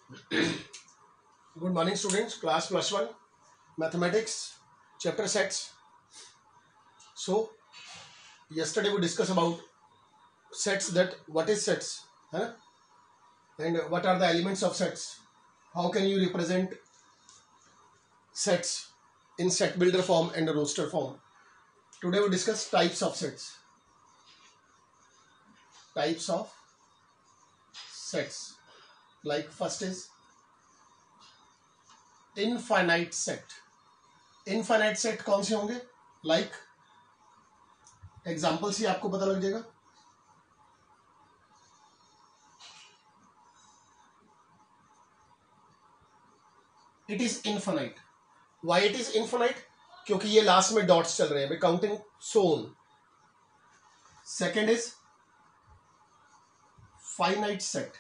Good morning, students. Class +1 mathematics chapter sets. So yesterday we discussed about sets, that what is sets, huh? And what are the elements of sets. How can you represent sets in set builder form and roster form. Today we discuss types of sets. Types of sets. Like first is infinite set. Infinite set कौन से होंगे? Like example से आपको पता लग जाएगा. It is infinite. Why it is infinite? क्योंकि ये लास्ट में डॉट्स चल रहे हैं. काउंटिंग सोन. Second is finite set.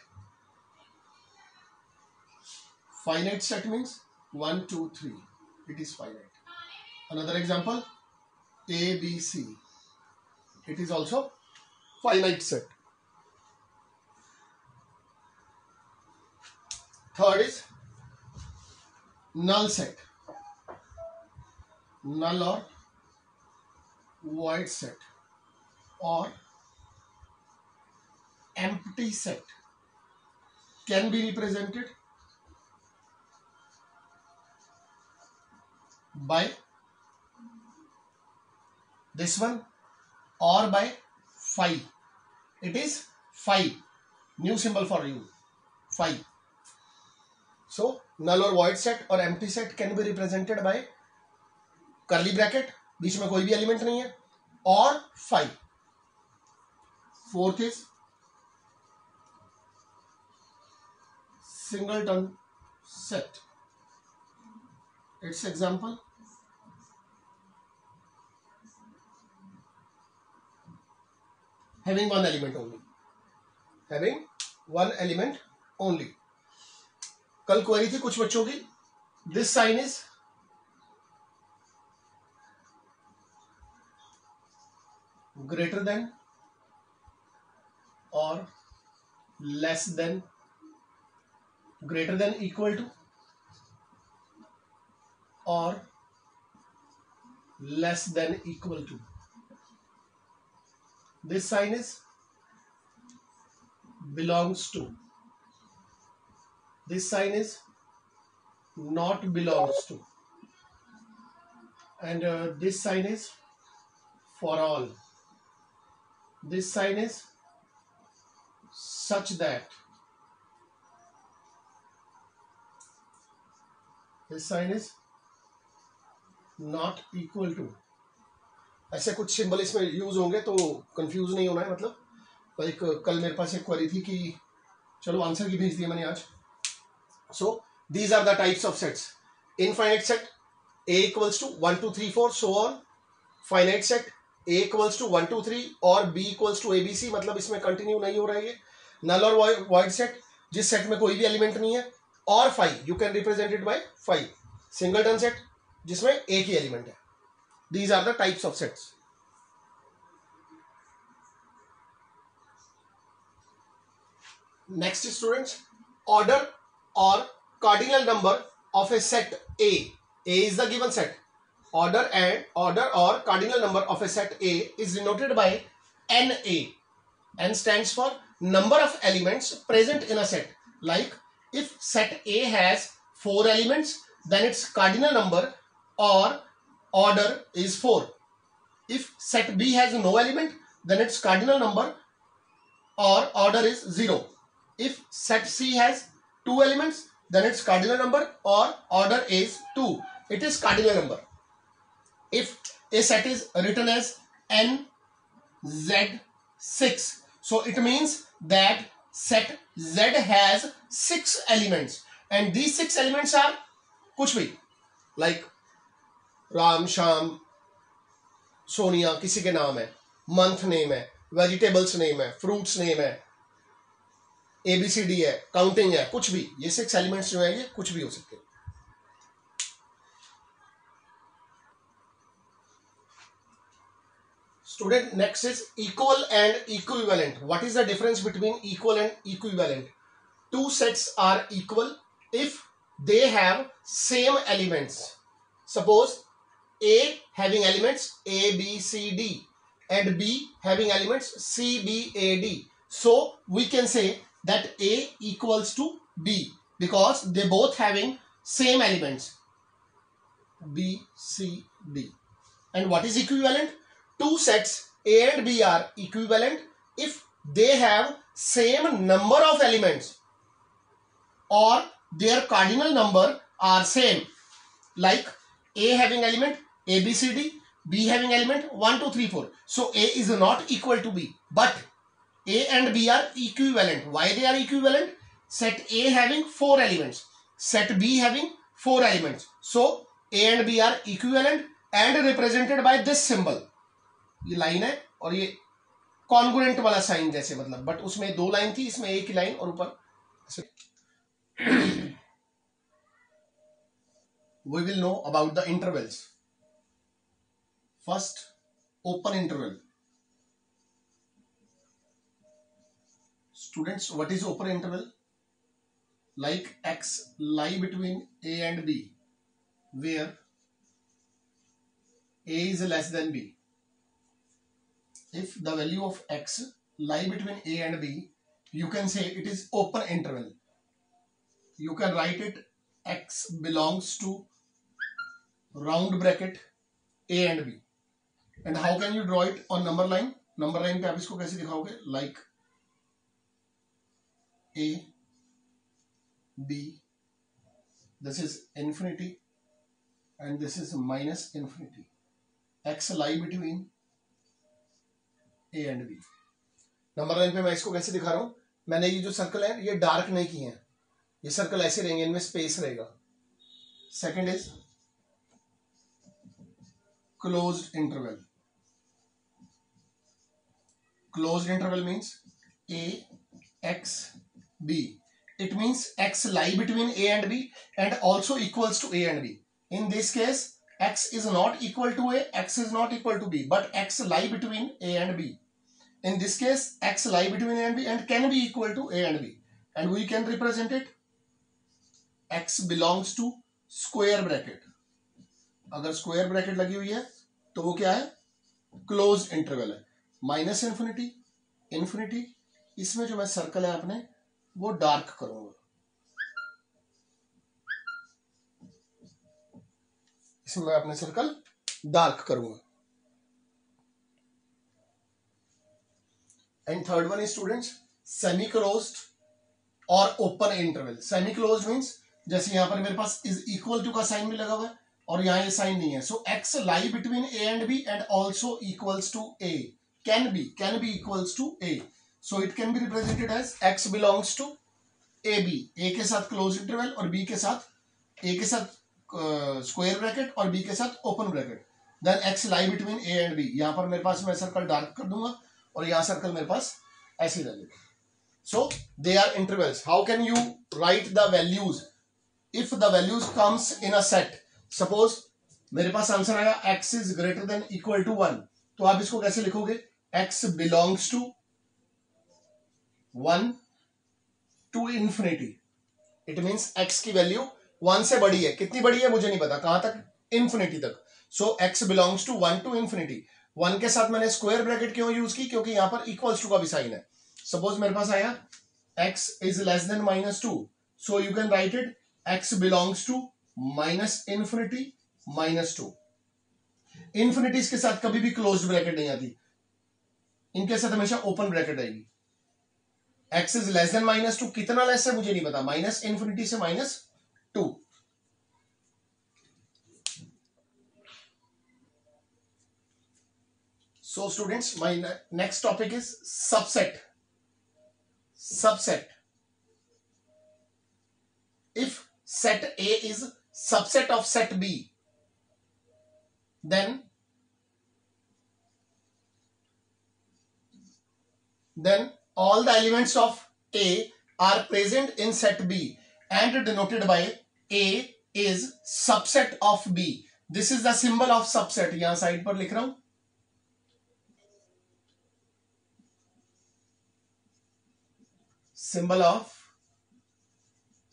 Finite set means 1, 2, 3. It is finite. Another example, A, B, C. It is also finite set. Third is null set. Null or void set or empty set can be represented by this one or by phi. It is phi, new symbol for you, phi. So null or void set or empty set can be represented by curly bracket, बीच में कोई भी element नहीं है, और phi. Fourth is singleton set. Its example, having one element only. Having one element only. कल query थी कुछ बच्चों की. This sign is greater than or less than, greater than equal to or less than equal to. This sign is belongs to. This sign is not belongs to. And this sign is for all. This sign is such that. This sign is not equal to. ऐसे कुछ symbol इसमें use होंगे तो confuse नहीं होना है. मतलब एक कल मेरे पास एक क्वेरी थी कि चलो आंसर की भेज दिया मैंने आज. So these are the types of sets. Infinite set A equals to 1, 2, 3, 4 so on. Finite set A equals to 1, 2, 3 और B equals to ABC, मतलब इसमें कंटिन्यू नहीं हो रहा है. नल और वॉइड सेट, जिस सेट में कोई भी एलिमेंट नहीं है, और phi, you can represent it by phi. Singleton set, जिसमें एक ही एलिमेंट है. These are the types of sets. Next, students, order or cardinal number of a set A. A is the given set. Order or cardinal number of a set A is denoted by NA. N stands for number of elements present in a set. Like if set A has 4 elements, then its cardinal number or order is 4. If set B has no element, then its cardinal number or order is 0. If set C has 2 elements, then its cardinal number or order is 2. It is cardinal number. If a set is written as NZ6, so it means that set Z has 6 elements, and these 6 elements are कुछ भी, like Ram, Shyam, Sonia किसी के नाम है, month name है, vegetables name है, fruits name है, ABCD है, काउंटिंग है, कुछ भी. ये 6 एलिमेंट्स जो है ये कुछ भी हो सकते हैं. Student, next is equal and equivalent. What is the difference between equal and equivalent? two sets are equal if they have same elements. Suppose A having elements A, B, C, D and B having elements C, B, A, D. So we can say that A equals to B because they both having same elements B, C, D. And what is equivalent? Two sets A and B are equivalent if they have same number of elements or their cardinal number are same. Like A having element A, B, C, D, B having element 1, 2, 3, 4. So A is not equal to B, but A and B are equivalent. Why they are equivalent? Set A having 4 elements, set B having 4 elements. So A and B are equivalent and represented by this symbol. ये line है और ये congruent वाला sign जैसे, मतलब but उसमें दो line थी, इसमें एक ही लाइन और ऊपर. We will know about the intervals. First, open interval. Students, what is open interval? Like x lie between A and B, where A is less than B. If the value of x lie between A and B, you can say it is open interval. You can write it x belongs to round bracket A and B. And how can you draw it on number line? Number line पे आप इसको कैसे दिखाओगे? Like A, B, this is infinity and this is minus infinity. X lie between A and B. Number line पे मैं इसको कैसे दिखा रहा हूं? मैंने ये जो सर्कल है ये डार्क नहीं किए हैं, ये सर्कल ऐसे रहेंगे, इनमें स्पेस रहेगा. Second is closed interval. Closed interval means A, X, B. It means X lie between A and B and also equals to A and B. In this case, X is not equal to A, X is not equal to B, but X lie between A and B. In this case, X lie between A and B and can be equal to A and B. And we can represent it. X belongs to square bracket. अगर square bracket लगी हुई है तो वो क्या है? Closed interval है. Minus infinity, infinity. इसमें जो मैं सर्कल है अपने वो डार्क करूंगा, इसमें मैं अपने सर्कल डार्क करूंगा. And third one is students semi closed और open interval. Semi closed means जैसे यहां पर मेरे पास इज इक्वल टू का साइन भी लगा हुआ है और यहां ये साइन नहीं है. So x lie between A and B and also equals to A. Can be equals to A. So it can be represented as x belongs to AB. A के साथ closed interval और B के साथ A के साथ square bracket और B के साथ open bracket. Then x lie between A and B. यहाँ पर मेरे पास मैं सर्कल डार्क कर दूंगा और यहाँ सर्कल मेरे पास ऐसे रहेगा. So they are intervals. How can you write the values? If the values comes in a set, suppose मेरे पास आंसर आया x is greater than equal to 1, तो आप इसको कैसे लिखोगे? X belongs to 1 to infinity. It means x की value 1 से बड़ी है. कितनी बड़ी है मुझे नहीं पता, कहां तक? इन्फिनिटी तक. सो x belongs to 1 to infinity. 1 के साथ मैंने स्क्वायर ब्रैकेट क्यों यूज की? क्योंकि यहां पर इक्वल्स टू का भी साइन है. सपोज मेरे पास आया x is less than -2, so you can write it x belongs to minus infinity -2. Infinities के साथ कभी भी क्लोज्ड ब्रैकेट नहीं आती, इनके साथ हमेशा ओपन ब्रैकेट आएगी. x इज लेस देन -2, कितना लेस है मुझे नहीं पता, माइनस इन्फिनिटी से -2. So students, my next topic is subset. Subset. If set A is subset of set B, then all the elements of A are present in set B and denoted by A is subset of B. This is the symbol of subset. यहां side पर लिख रहा हूं. Symbol of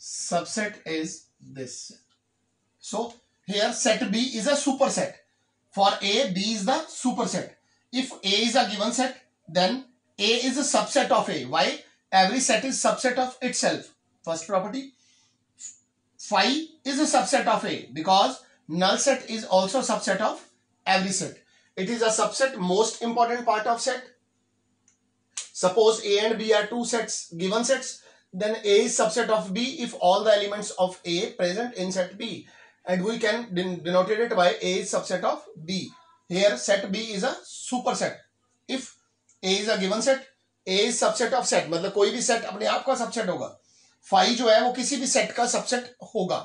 subset is this. So here set B is a superset. For A, B is the superset. If A is a given set, then A is a subset of A. Why? Every set is subset of itself. First property. Phi is a subset of A because null set is also subset of every set. It is a subset, most important part of set. Suppose A and B are two sets, given sets, then A is subset of B if all the elements of A present in set B, and we can denote it by A is subset of B. Here set B is a superset. If A is a given set, A is subset of set, मतलब कोई भी set अपने आप का subset होगा. Phi जो है वो किसी भी set का subset होगा.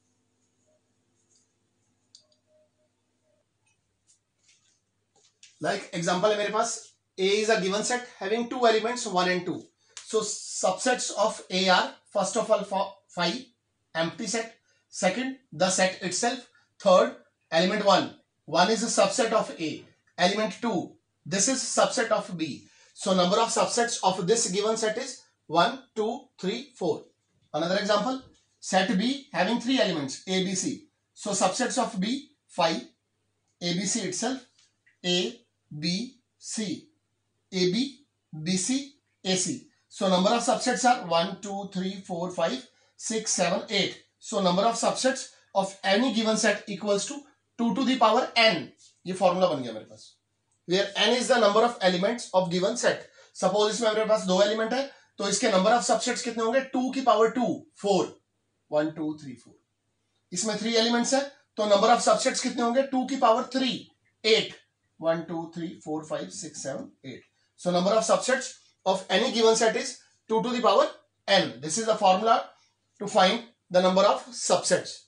Like example है मेरे पास, A is a given set having two elements 1 and 2. So subsets of A are first of all phi, empty set. Second, the set itself. Third, element 1. 1 is a subset of A. Element 2. This is subset of B. So number of subsets of this given set is 1, 2, 3, 4. Another example, set B having three elements A, B, C. So subsets of B, phi, A, B, C itself, A, B, C. AB, BC, AC. So number of subsets are 1, 2, 3, 4, 5, 6, 7, 8. So number of subsets of any given set equals to 2 to the power n. ये formula बन गया मेरे पास. Where n is the number of elements of given set. Suppose इसमें मेरे पास दो element है तो इसके नंबर ऑफ सबसेट्स कितने होंगे? 2 की पावर 2, 4. 1, 2, 3, 4. इसमें 3 एलिमेंट्स है तो नंबर ऑफ सबसेट्स कितने होंगे? 2 की power 3, 8. 1, 2, 3, 4, 5, 6, 7, 8. So number of subsets of any given set is 2 to the power n. This is the formula to find the number of subsets.